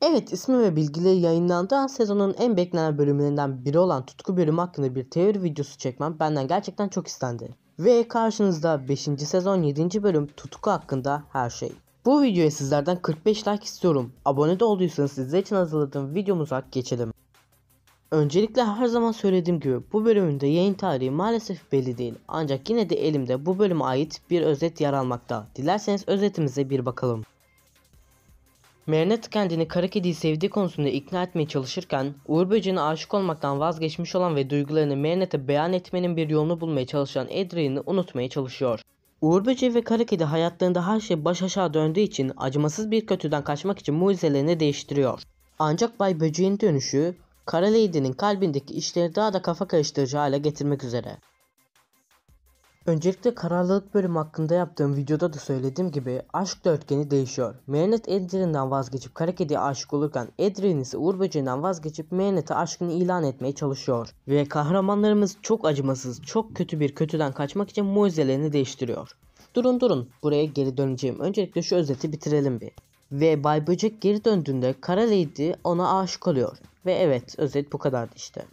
Evet, ismi ve bilgileri yayınlandığı an sezonun en beklenen bölümlerinden biri olan Tutku bölümü hakkında bir teori videosu çekmem benden gerçekten çok istendi. Ve karşınızda 5. sezon 7. bölüm Tutku hakkında her şey. Bu videoya sizlerden 45 like istiyorum. Abone de olduysanız sizler için hazırladığım videomuza geçelim. Öncelikle her zaman söylediğim gibi bu bölümün de yayın tarihi maalesef belli değil. Ancak yine de elimde bu bölüme ait bir özet yer almakta. Dilerseniz özetimize bir bakalım. Marinette kendini kara kediyi sevdiği konusunda ikna etmeye çalışırken Uğur Böceği'ne aşık olmaktan vazgeçmiş olan ve duygularını Marinette'e beyan etmenin bir yolunu bulmaya çalışan Adrian'ı unutmaya çalışıyor. Uğur Böceği ve kara kedi hayatlarında her şey baş aşağı döndüğü için acımasız bir kötüden kaçmak için mucizelerini değiştiriyor. Ancak Bay Böceğin dönüşü Kara Lady'nin kalbindeki işleri daha da kafa karıştırıcı hale getirmek üzere. Öncelikle kararlılık bölümü hakkında yaptığım videoda da söylediğim gibi aşk dörtgeni değişiyor. Marinette Adrian'dan vazgeçip kara kediye aşık olurken Adrian ise Uğur Böceği'nden vazgeçip Marinette'e aşkını ilan etmeye çalışıyor. Ve kahramanlarımız çok acımasız, çok kötü bir kötüden kaçmak için mucizelerini değiştiriyor. Durun buraya geri döneceğim. Öncelikle şu özeti bitirelim bir. Ve Bay Böcek geri döndüğünde Kara Lady ona aşık oluyor. Ve evet, özet bu kadardı işte.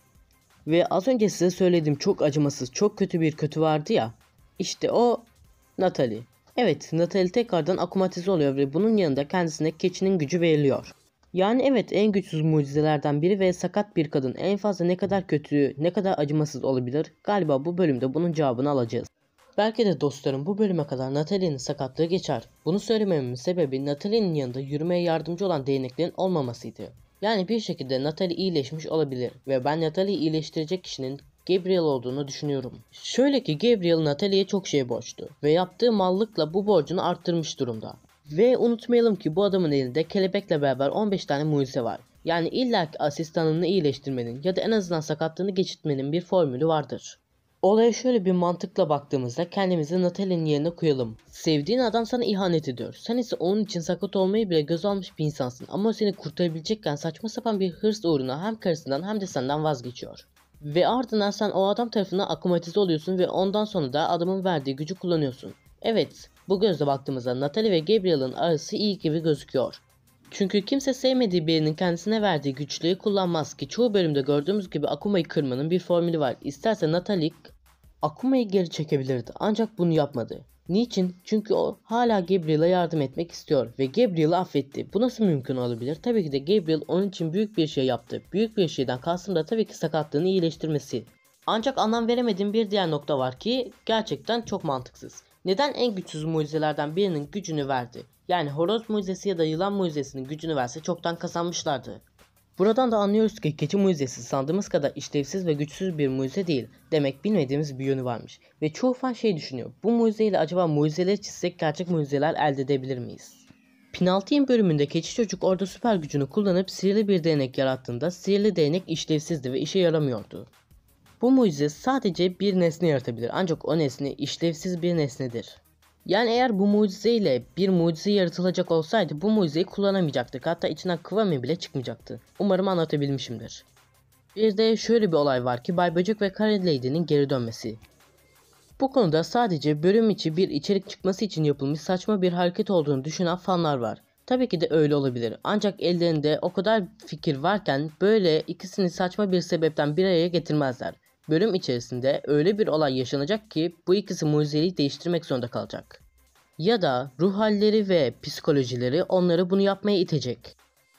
Ve az önce size söylediğim çok acımasız, çok kötü bir kötü vardı ya. İşte o Natalie. Evet, Natalie tekrardan akumatize oluyor ve bunun yanında kendisine keçinin gücü veriliyor. Yani evet, en güçsüz mucizelerden biri ve sakat bir kadın en fazla ne kadar kötü, ne kadar acımasız olabilir? Galiba bu bölümde bunun cevabını alacağız. Belki de dostlarım bu bölüme kadar Natalie'nin sakatlığı geçer. Bunu söylememin sebebi Natalie'nin yanında yürümeye yardımcı olan değneklerin olmamasıydı. Yani bir şekilde Natalie iyileşmiş olabilir ve ben Natalie'yi iyileştirecek kişinin Gabriel olduğunu düşünüyorum. Şöyle ki Gabriel Natalie'ye çok şey borçlu ve yaptığı mallıkla bu borcunu arttırmış durumda. Ve unutmayalım ki bu adamın elinde kelebekle beraber 15 tane mucize var. Yani illaki asistanını iyileştirmenin ya da en azından sakatlığını geçirtmenin bir formülü vardır. Olaya şöyle bir mantıkla baktığımızda kendimizi Natalie'nin yerine koyalım. Sevdiğin adam sana ihanet ediyor. Sen ise onun için sakat olmayı bile göz almış bir insansın. Ama o seni kurtarabilecekken saçma sapan bir hırs uğruna hem karısından hem de senden vazgeçiyor. Ve ardından sen o adam tarafından akumatize oluyorsun ve ondan sonra da adamın verdiği gücü kullanıyorsun. Evet, bu gözle baktığımızda Natalie ve Gabriel'ın arası iyi gibi gözüküyor. Çünkü kimse sevmediği birinin kendisine verdiği güçlüğü kullanmaz ki çoğu bölümde gördüğümüz gibi Akuma'yı kırmanın bir formülü var. İsterse Natalie Akuma'yı geri çekebilirdi ancak bunu yapmadı. Niçin? Çünkü o hala Gabriel'a yardım etmek istiyor ve Gabriel'ı affetti. Bu nasıl mümkün olabilir? Tabii ki de Gabriel onun için büyük bir şey yaptı. Büyük bir şeyden kastım da tabii ki sakatlığını iyileştirmesi. Ancak anlam veremediğim bir diğer nokta var ki gerçekten çok mantıksız. Neden en güçsüz mucizelerden birinin gücünü verdi? Yani horoz mucizesi ya da yılan mucizesinin gücünü verse çoktan kazanmışlardı. Buradan da anlıyoruz ki keçi mucizesi sandığımız kadar işlevsiz ve güçsüz bir mucize değil. Demek bilmediğimiz bir yönü varmış. Ve çoğu fan şey düşünüyor. Bu mucizeyle acaba mucizeleri çizsek gerçek mucizeler elde edebilir miyiz? Penaltı bölümünde keçi çocuk orada süper gücünü kullanıp sihirli bir değnek yarattığında sihirli değnek işlevsizdi ve işe yaramıyordu. Bu mucize sadece bir nesne yaratabilir ancak o nesne işlevsiz bir nesnedir. Yani eğer bu mucizeyle bir mucize yaratılacak olsaydı bu mucizeyi kullanamayacaktık. Hatta içinden kıvamı bile çıkmayacaktı. Umarım anlatabilmişimdir. Bir de şöyle bir olay var ki Bay Böcek ve Kara Lady'nin geri dönmesi. Bu konuda sadece bölüm içi bir içerik çıkması için yapılmış saçma bir hareket olduğunu düşünen fanlar var. Tabii ki de öyle olabilir. Ancak ellerinde o kadar fikir varken böyle ikisini saçma bir sebepten bir araya getirmezler. Bölüm içerisinde öyle bir olay yaşanacak ki bu ikisi mucizeyi değiştirmek zorunda kalacak. Ya da ruh halleri ve psikolojileri onları bunu yapmaya itecek.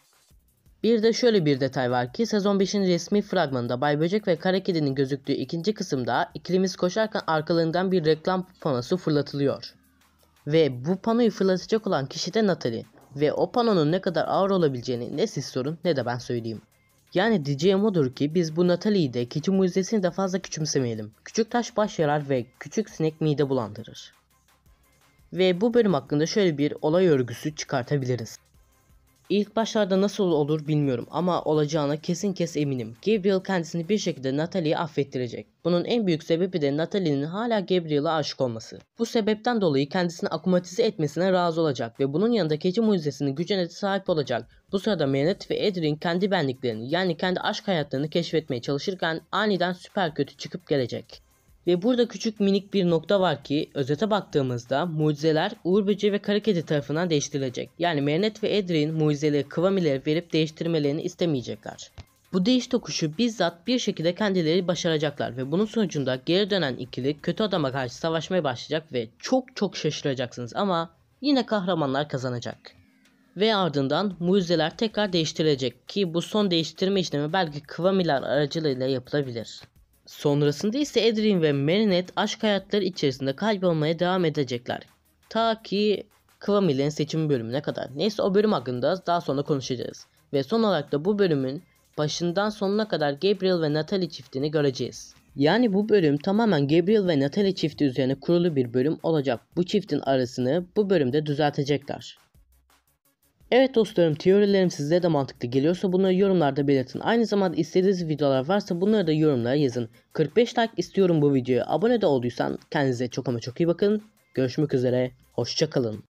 Bir de şöyle bir detay var ki sezon 5'in resmi fragmanında Bay Böcek ve Kara Kedi'nin gözüktüğü ikinci kısımda ikilimiz koşarken arkalarından bir reklam panosu fırlatılıyor. Ve bu panoyu fırlatacak olan kişi de Natalie. Ve o panonun ne kadar ağır olabileceğini ne siz sorun ne de ben söyleyeyim. Yani diyeceğim odur ki biz bu Natalie'yi de keçi mucizesini de fazla küçümsemeyelim. Küçük taş baş yarar ve küçük sinek mide bulandırır. Ve bu bölüm hakkında şöyle bir olay örgüsü çıkartabiliriz. İlk başlarda nasıl olur bilmiyorum ama olacağına kesin eminim. Gabriel kendisini bir şekilde Natalie'yi affettirecek. Bunun en büyük sebebi de Natalie'nin hala Gabriel'a aşık olması. Bu sebepten dolayı kendisini akumatize etmesine razı olacak ve bunun yanında keçi mucizesinin gücüne de sahip olacak. Bu sırada Marinette ve Adrien kendi benliklerini yani kendi aşk hayatlarını keşfetmeye çalışırken aniden süper kötü çıkıp gelecek. Ve burada küçük minik bir nokta var ki özete baktığımızda mucizeler Uğur Böceği ve Kara Kedi tarafından değiştirilecek. Yani Marinette ve Adrien mucizeleri Kıvami'lere verip değiştirmelerini istemeyecekler. Bu değiş tokuşu bizzat bir şekilde kendileri başaracaklar ve bunun sonucunda geri dönen ikili kötü adama karşı savaşmaya başlayacak ve çok şaşıracaksınız ama yine kahramanlar kazanacak. Ve ardından mucizeler tekrar değiştirilecek ki bu son değiştirme işlemi belki Kıvamiler aracılığıyla yapılabilir. Sonrasında ise Adrien ve Marinette aşk hayatları içerisinde kaybolmaya devam edecekler. Ta ki Kıvamilerin seçimi bölümüne kadar. Neyse o bölüm hakkında daha sonra konuşacağız. Ve son olarak da bu bölümün başından sonuna kadar Gabriel ve Natalie çiftini göreceğiz. Yani bu bölüm tamamen Gabriel ve Natalie çifti üzerine kurulu bir bölüm olacak. Bu çiftin arasını bu bölümde düzeltecekler. Evet dostlarım, teorilerim size de mantıklı geliyorsa bunları yorumlarda belirtin. Aynı zamanda istediğiniz videolar varsa bunları da yorumlara yazın. 45 like istiyorum bu videoya. Abone de olduysan kendinize çok ama çok iyi bakın. Görüşmek üzere. Hoşça kalın.